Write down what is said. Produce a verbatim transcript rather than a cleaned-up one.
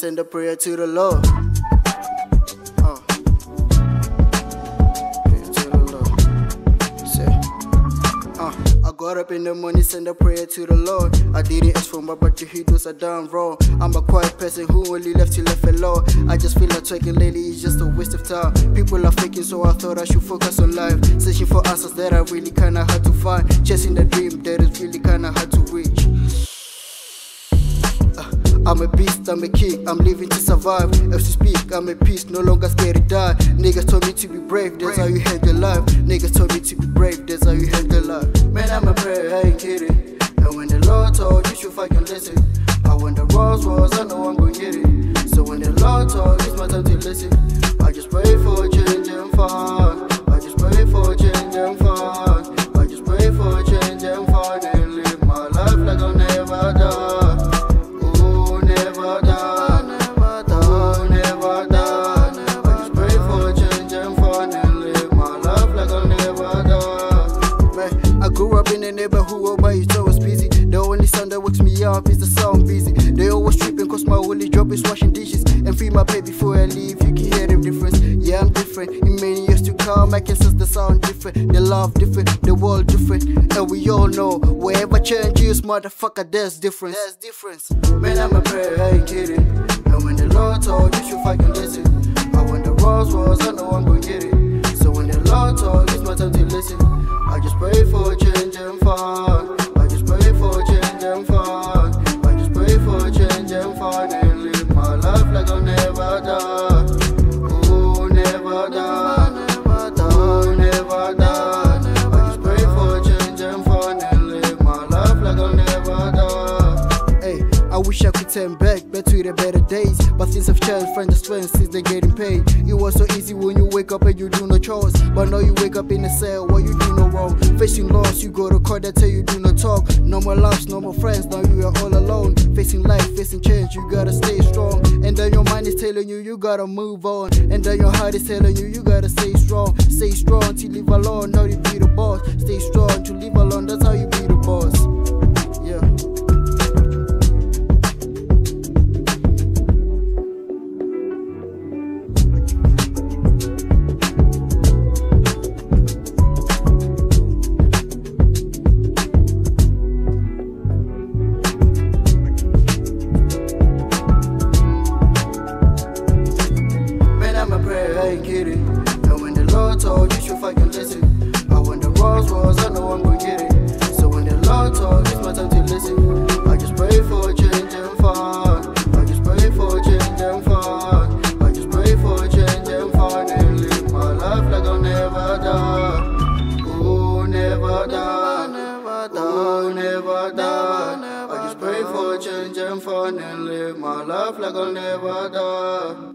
send a prayer to the Lord. Uh. Prayer to the Lord. Say, uh. I got up in the morning, send a prayer to the Lord. I didn't ask for my brother, he does a damn wrong. I'm a quiet person who only left to left alone. I just feel like talking lately is just a waste of time. People are faking, so I thought I should focus on life. Searching for answers that are really kinda hard to find. Chasing the dream that is really kinda hard to reach. I'm a beast, I'm a king, I'm living to survive. As you speak, I'm a beast, no longer scared to die. Niggas told me to be brave, that's how you handle life. Niggas told me to be brave, that's how you handle life. Man, I'm a prayer, I ain't kidding. And when the Lord told you should fucking listen. I want the rose was, I know I'm gonna get it. So when the Lord told, it's my time to listen. I just pray for a change and fun. I just pray for a change and fun. I just pray for a change and fun. And live my life like I'll never die. Neighborhood, but it's always busy. The only sound that wakes me up is the sound busy. They always tripping cause my only job is washing dishes and feed my pay before I leave. You can hear the difference. Yeah, I'm different. In many years to come, I can sense the sound different, the love different, the world different. And we all know wherever change is, motherfucker, there's difference. There's difference. Man, I'm a prayer, I ain't kidding. And when the Lord told you should fucking listen. I want the rose was, I know I'm gonna get it. So when the Lord told, it's my time to listen. I just pray for a change and fun. I just pray for a change and fun. I just pray for a change and fun. And live my life like I'll never die. Oh, never die. Oh, never die. I just pray for a change and fun. And live my life like I'll never die. Hey, I wish I could turn back, back to the better days. But things have changed, friends, the strength since they're getting paid. It was so easy when you wake up and you do no chores. But now you wake up in a cell while you do no wrong. Facing loss, you go to court, that tell you do not talk. No more loves, no more friends, now you are all alone. Facing life, facing change, you gotta stay strong. And then your mind is telling you, you gotta move on. And then your heart is telling you, you gotta stay strong. Stay strong to live alone, now you be the boss. Stay strong to live alone, that's how you be the boss. Yeah. I ain't kidding. And when the Lord told you should fucking listen. I want the rose was, I know I'm gonna get it. So when the Lord told, it's my time to listen. I just pray for a change and fun. I just pray for a change and fun. I just pray for a change and fun. And live my life like I'll never die. Oh, never die. Oh, never die. I just pray for a change and fun. And live my life like I'll never die.